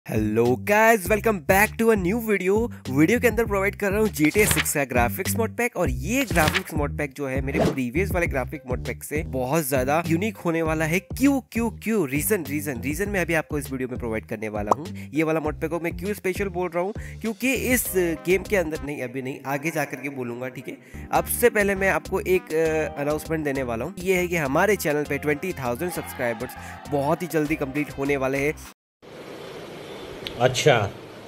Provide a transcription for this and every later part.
Hello guys, welcome back to a new video के अंदर provide कर रहा हूँ GTA 6 का ग्राफिक्स मोड पैक। और ये ग्राफिक्स मोड पैक जो है मेरे प्रीवियस वाले ग्राफिक मोड पैक से बहुत ज्यादा यूनिक होने वाला है। क्यों रीजन मैं अभी आपको इस वीडियो में प्रोवाइड करने वाला हूँ। ये वाला मोड पैक को मैं क्यों स्पेशल बोल रहा हूँ, क्योंकि इस गेम के अंदर नहीं, अभी नहीं, आगे जाकर के बोलूंगा, ठीक है। अब से पहले मैं आपको एक अनाउंसमेंट देने वाला हूँ। ये है कि हमारे चैनल पे 20,000 सब्सक्राइबर्स बहुत ही जल्दी कंप्लीट होने वाले हैं। अच्छा,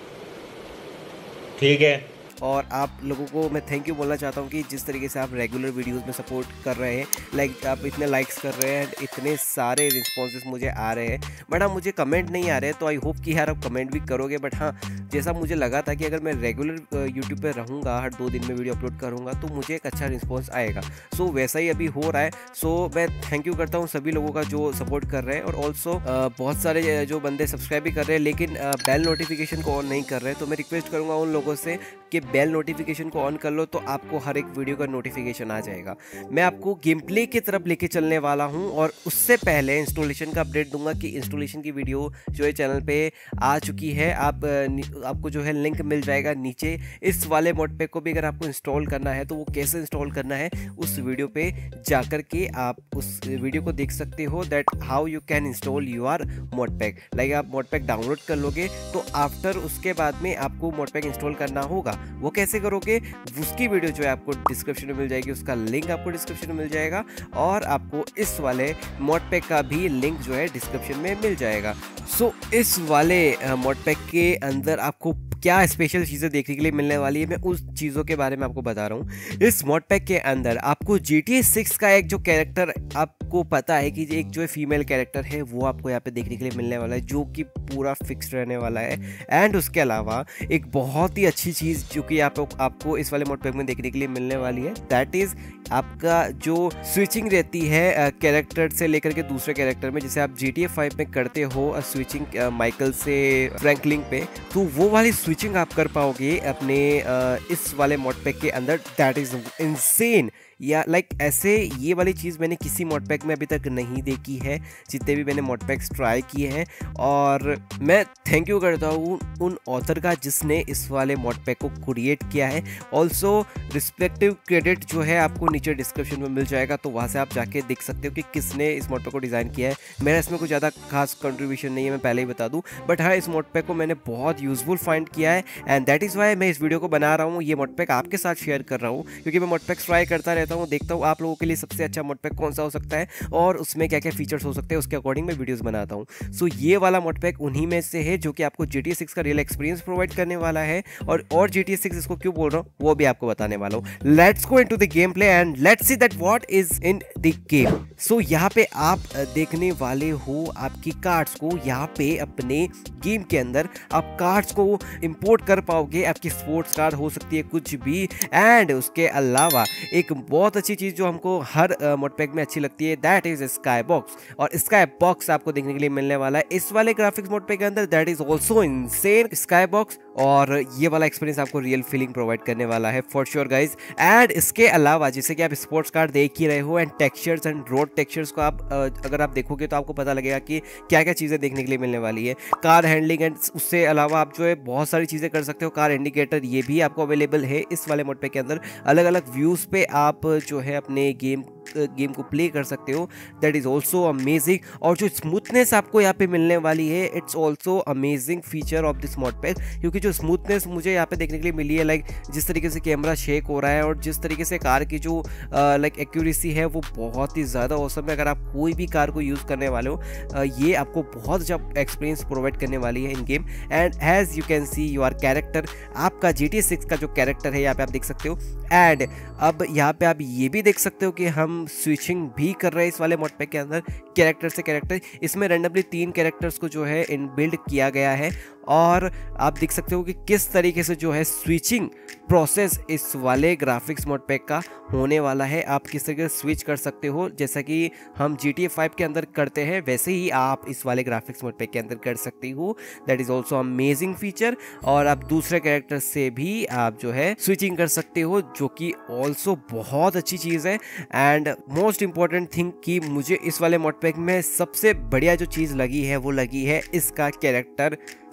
ठीक है। और आप लोगों को मैं थैंक यू बोलना चाहता हूँ कि जिस तरीके से आप रेगुलर वीडियोस में सपोर्ट कर रहे हैं, लाइक आप इतने लाइक्स कर रहे हैं, इतने सारे रिस्पॉन्सेस मुझे आ रहे हैं। बट हाँ, मुझे कमेंट नहीं आ रहे हैं, तो आई होप कि यार आप कमेंट भी करोगे। बट हाँ, जैसा मुझे लगा था कि अगर मैं रेगुलर यूट्यूब पर रहूँगा, हर 2 दिन में वीडियो अपलोड करूँगा, तो मुझे एक अच्छा रिस्पॉन्स आएगा। सो वैसा ही अभी हो रहा है। सो मैं थैंक यू करता हूँ सभी लोगों का जो सपोर्ट कर रहे हैं। और ऑल्सो बहुत सारे जो बंदे सब्सक्राइब भी कर रहे हैं लेकिन बेल नोटिफिकेशन को ऑन नहीं कर रहे हैं, तो मैं रिक्वेस्ट करूँगा उन लोगों से कि बेल नोटिफिकेशन को ऑन कर लो, तो आपको हर एक वीडियो का नोटिफिकेशन आ जाएगा। मैं आपको गेम प्ले की तरफ लेके चलने वाला हूं, और उससे पहले इंस्टॉलेशन का अपडेट दूंगा कि इंस्टॉलेशन की वीडियो जो है चैनल पे आ चुकी है। आपको जो है लिंक मिल जाएगा नीचे। इस वाले मोड पैक को भी अगर आपको इंस्टॉल करना है तो वो कैसे इंस्टॉल करना है, उस वीडियो पे जाकर के आप उस वीडियो को देख सकते हो, that how you can install your mod pack. Like आप मोड पैक डाउनलोड कर लोगे, तो आफ्टर उसके बाद में आपको मोड पैक इंस्टॉल करना होगा। वो कैसे करोगे, उसकी वीडियो जो है आपको डिस्क्रिप्शन में मिल जाएगी, उसका लिंक आपको डिस्क्रिप्शन में मिल जाएगा। और आपको इस वाले मोड पैक का भी लिंक जो है डिस्क्रिप्शन में मिल जाएगा। सो इस वाले मोड पैक के अंदर आपको क्या स्पेशल चीज़ें देखने के लिए मिलने वाली है, मैं उस चीज़ों के बारे में आपको बता रहा हूँ। इस मोड पैक के अंदर आपको GTA 6 का एक जो कैरेक्टर, आपको पता है कि एक जो फीमेल कैरेक्टर है, वो आपको यहाँ पे देखने के लिए मिलने वाला है, जो कि पूरा फिक्स रहने वाला है। एंड उसके अलावा एक बहुत ही अच्छी चीज़ जो कि आपको इस वाले मोड पैक में देखने के लिए मिलने वाली है, दैट इज़ आपका जो स्विचिंग रहती है कैरेक्टर से लेकर के दूसरे कैरेक्टर में। जैसे आप GTA 5 में करते हो स्विचिंग माइकल से फ्रैंकलिन पे, तो वो वाली स्विचिंग आप कर पाओगे अपने इस वाले मोड पैक के अंदर। That is insane. या लाइक ऐसे ये वाली चीज़ मैंने किसी मोड पैक में अभी तक नहीं देखी है, जितने भी मैंने मोड पैक्स ट्राई किए हैं। और मैं थैंक यू करता हूँ उन ऑथर का जिसने इस वाले मोड पैक को क्रिएट किया है। ऑल्सो रिस्पेक्टिव क्रेडिट जो है आपको नीचे डिस्क्रिप्शन में मिल जाएगा, तो वहाँ से आप जाके देख सकते हो कि किसने इस मोड पैक को डिज़ाइन किया है। मेरा इसमें कुछ ज़्यादा खास कंट्रीब्यूशन नहीं है, मैं पहले ही बता दूँ। बट हाँ, इस मोड पैक को मैंने बहुत यूजफुल फाइंड किया है, एंड दैट इज़ वाई मैं इस वीडियो को बना रहा हूँ। ये मोड पैक आपके साथ शेयर कर रहा हूँ, क्योंकि मैं मोड पैक ट्राई करता रहता हूँ, देखता हूँ आप लोगों के लिए सबसे अच्छा मोड पैक कौन सा हो सकता है और उसमें क्या क्या फीचर्स हो सकते हैं, उसके अकॉर्डिंग मैं वीडियोस बनाता हूँ। सो ये वाला मोड पैक उन्हीं में से है जो कि आपको GTA 6 का रियल एक्सपीरियंस प्रोवाइड करने वाला है। और GTA 6 इसको क्यों बोल रहा हूँ वो भी आपको बताने वाला हूँ। Let's go into the gameplay and let's see that what is in the game. So यहाँ पे आप देखने वाले हो आपकी कार्ड्स को। यहाँ पे अपने गेम के अंदर आप कार्ड्स को इंपोर्ट कर पाओगे। आपकी स्पोर्ट्स कार्ड हो सकती है, कुछ भी। एंड उसके अलावा एक बहुत अच्छी चीज़ जो हमको हर मोड पैक में अच्छी लगती है, दैट इज स्काई बॉक्स। और स्काई बॉक्स आपको देखने के लिए मिलने वाला है इस वाले ग्राफिक्स मोड पैक के अंदर, that is also insane sky box. और ये वाला एक्सपीरियंस आपको रियल फीलिंग प्रोवाइड करने वाला है फॉर श्योर गाइज। एंड इसके अलावा जैसे कि आप स्पोर्ट्स कार्ड देख ही रहे हो, and textures and road textures को आप अगर आप देखोगे तो आपको पता लगेगा कि क्या क्या चीज़ें देखने के लिए मिलने वाली है। कार हैंडलिंग, एंड उससे अलावा आप जो है बहुत सारी चीज़ें कर सकते हो। कार इंडिकेटर ये भी आपको अवेलेबल है इस वाले मोड पैक के अंदर। अलग अलग व्यूज़ पे आप जो है अपने गेम को प्ले कर सकते हो, दैट इज ऑल्सो अमेजिंग। और जो स्मूथनेस आपको यहाँ पे मिलने वाली है, it's also amazing feature of this mod pack. क्योंकि जो स्मूथनेस मुझे यहाँ पे देखने के लिए मिली है, लाइक जिस तरीके से कैमरा शेक हो रहा है और जिस तरीके से कार की जो लाइक एक्यूरेसी है, वो बहुत ही ज़्यादा औसम है। अगर आप कोई भी कार को यूज़ करने वाले हो, ये आपको बहुत अच्छा एक्सपीरियंस प्रोवाइड करने वाली है in game. And as you can see your character, आपका GTA 6 का जो कैरेक्टर है यहाँ पे आप देख सकते हो। एंड अब यहाँ पे आप ये भी देख सकते हो कि हम स्विचिंग भी कर रहे हैं इस वाले मोड पैक के अंदर कैरेक्टर से कैरेक्टर। इसमें रैंडमली 3 कैरेक्टर्स को जो है इन बिल्ड किया गया है। और आप देख सकते हो कि किस तरीके से जो है स्विचिंग प्रोसेस इस वाले ग्राफिक्स मोड पैक का होने वाला है। आप किस तरीके से स्विच कर सकते हो, जैसा कि हम GTA 5 के अंदर करते हैं, वैसे ही आप इस वाले ग्राफिक्स मोड पैक के अंदर कर सकते हो। That is also amazing feature. और आप दूसरे कैरेक्टर से भी आप जो है स्विचिंग कर सकते हो, जो कि ऑल्सो बहुत अच्छी चीज़ है। एंड मोस्ट इंपॉर्टेंट थिंग कि मुझे इस वाले मोड पैक में सबसे बढ़िया जो चीज़ लगी है, वो लगी है इसका कैरेक्टर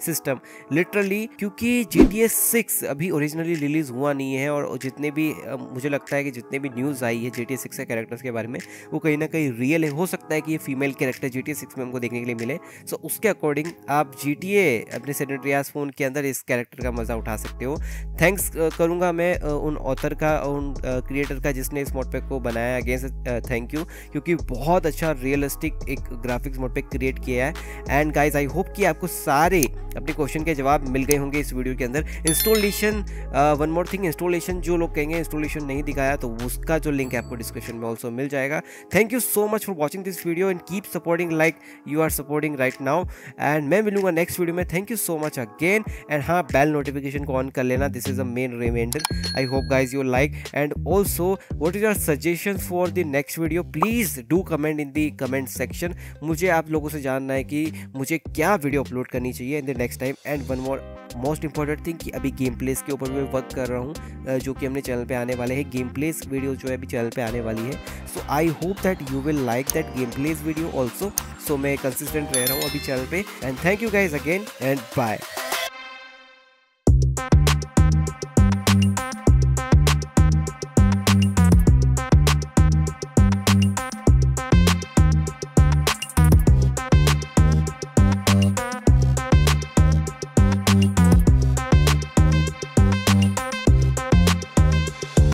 सिस्टम लिटरली, क्योंकि GTA 6 अभी ओरिजिनली रिलीज हुआ नहीं है और जितने भी मुझे लगता है कि जितने भी न्यूज़ आई है GTA 6 के कैरेक्टर्स के बारे में वो कहीं ना कहीं रियल है। हो सकता है कि ये फीमेल कैरेक्टर GTA 6 में हमको देखने के लिए मिले। सो उसके अकॉर्डिंग आप GTA अपने सैन एंड्रियास फ़ोन के अंदर इस कैरेक्टर का मज़ा उठा सकते हो। थैंक्स करूँगा मैं उन ऑथर का, उन क्रिएटर का जिसने इस मोड पैक को बनाया। अगेन थैंक यू, क्योंकि बहुत अच्छा रियलिस्टिक एक ग्राफिक्स मोड पैक क्रिएट किया है। एंड गाइज आई होप कि आपको सारे अपने क्वेश्चन के जवाब मिल गए होंगे इस वीडियो के अंदर। Installation, one more thing, installation जो लोग कहेंगे इंस्टॉलेशन नहीं दिखाया तो उसका जो लिंक है आपको डिस्क्रिप्शन में ऑल्सो मिल जाएगा। Thank you so much for watching this video and keep supporting like you are supporting right now. And मैं मिलूंगा नेक्स्ट वीडियो में। Thank you so much again. And हाँ, बेल नोटिफिकेशन को ऑन कर लेना, this is a main reminder. I hope guys you like and also what is your suggestion for the next video, please do comment in the comment section. मुझे आप लोगों से जानना है कि मुझे क्या वीडियो अपलोड करनी चाहिए in the next time. And one more most important thing कि अभी गेम प्लेस के ऊपर मैं वर्क कर रहा हूँ, जो कि हमने चैनल पे आने वाले हैं। गेम प्लेस वीडियो जो है अभी चैनल पे आने वाली है। So I hope that you will like that game plays video also. सो मैं कंसिस्टेंट रह रहा हूँ अभी चैनल पे। And thank you guys again and bye.